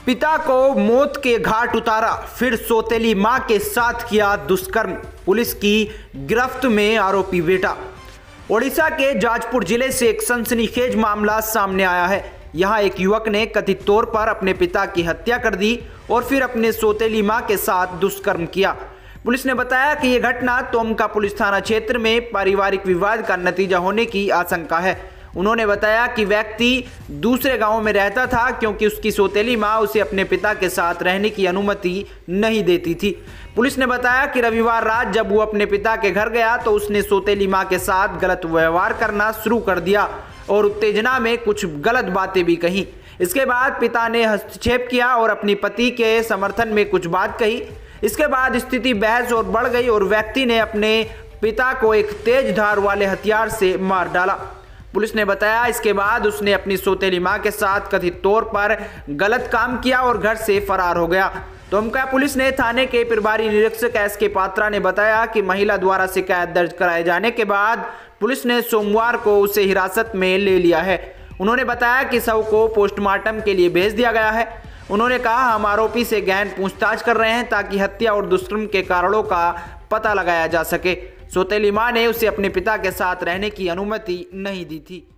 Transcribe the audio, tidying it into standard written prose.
पिता को मौत के घाट उतारा, फिर सौतेली मां के साथ किया दुष्कर्म। पुलिस की गिरफ्त में आरोपी बेटा। ओडिशा के जाजपुर जिले से एक सनसनीखेज मामला सामने आया है। यहां एक युवक ने कथित तौर पर अपने पिता की हत्या कर दी और फिर अपने सौतेली मां के साथ दुष्कर्म किया। पुलिस ने बताया कि यह घटना तोमका पुलिस थाना क्षेत्र में पारिवारिक विवाद का नतीजा होने की आशंका है। उन्होंने बताया कि व्यक्ति दूसरे गांव में रहता था क्योंकि उसकी सौतेली मां उसे अपने पिता के साथ रहने की अनुमति नहीं देती थी। पुलिस ने बताया कि रविवार रात जब वो अपने पिता के घर गया तो उसने सौतेली मां के साथ गलत व्यवहार करना शुरू कर दिया और उत्तेजना में कुछ गलत बातें भी कही। इसके बाद पिता ने हस्तक्षेप किया और अपनी पति के समर्थन में कुछ बात कही। इसके बाद स्थिति बहस और बढ़ गई और व्यक्ति ने अपने पिता को एक तेज धार वाले हथियार से मार डाला। पुलिस ने बताया इसके बाद उसने अपनी सौतेली मां के साथ कथित तौर पर गलत काम किया और घर से फरार हो गया। तोमका पुलिस ने थाने के प्रभारी निरीक्षक एस.के. पात्रा ने बताया कि महिला द्वारा शिकायत दर्ज कराए जाने के बाद पुलिस ने सोमवार को उसे हिरासत में ले लिया है। उन्होंने बताया कि शव को पोस्टमार्टम के लिए भेज दिया गया है। उन्होंने कहा, हम आरोपी से गहन पूछताछ कर रहे हैं ताकि हत्या और दुष्कर्म के कारणों का पता लगाया जा सके। सौतेली मां ने उसे अपने पिता के साथ रहने की अनुमति नहीं दी थी।